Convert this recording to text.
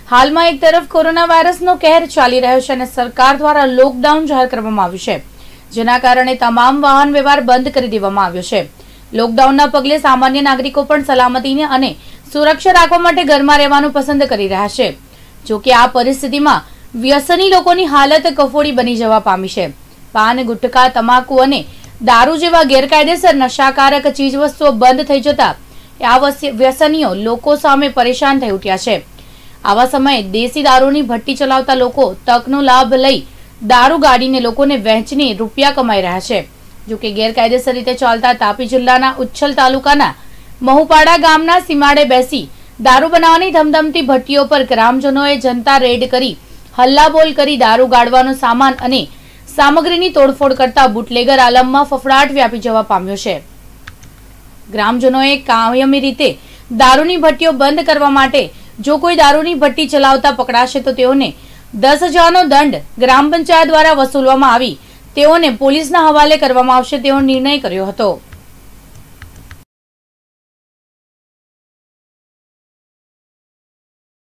હાલમાં એક તરફ કોરોના વાયરસનો કહેર ચાલી રહ્યો છે અને સરકાર દ્વારા લોકડાઉન જાહેર કરવામાં આવ્યું છે, જેના કારણે તમામ વાહન વ્યવહાર બંધ કરી દેવામાં આવ્યો છે। લોકડાઉનના પગલે સામાન્ય નાગરિકો પણ સલામતીને અને સુરક્ષા રાખવા માટે ઘરમાં રહેવાનું પસંદ કરી રહ્યા છે। જો કે આ પરિસ્થિતિમાં વ્યસની લોકોની હાલત કફોડી બની જવા પામી છે। પાન, ગુટખા, તમાકુ અને દારૂ જેવા ગેરકાયદેસર નશાકારક ચીજવસ્તુઓ બંધ થઈ જતા આ વ્યસનીઓ લોકો સામે પરેશાન થઈ ઉઠ્યા છે। આવા સમયે દેશી દારૂની ભઠ્ઠી ચલાવતા લોકો તકનો લાભ લઈ દારૂ ગાડીને લોકોને વહેંચીને રૂપિયા કમાઈ રહ્યા છે। જો કે ગેરકાયદેસર રીતે ચાલતા તાપી જિલ્લાના ઉચ્છલ તાલુકાના મહુપાડા ગામના સીમાડે બેસી દારૂ બનાવવાની ધમધમતી ભઠ્ઠીઓ પર ગ્રામજનોએ જનતા રેડ કરી હલ્લાબોલ કરી દારૂ ગાળવાનો સામાન અને સામગ્રીની તોડફોડ કરતા બુટલેગર આલમમાં ફફડાટ વ્યાપી જવા પામ્યો છે। ગ્રામજનોએ કાયમી રીતે દારૂની ભઠ્ઠીઓ બંધ કરવા માટે જો કોઈ દારૂની ભઠ્ઠી ચલાવતા પકડાશે તો તેઓને 10,000નો દંડ ગ્રામ પંચાયત દ્વારા વસૂલવામાં આવી તેઓને પોલીસના હવાલે કરવામાં આવશે તેવો નિર્ણય કર્યો હતો।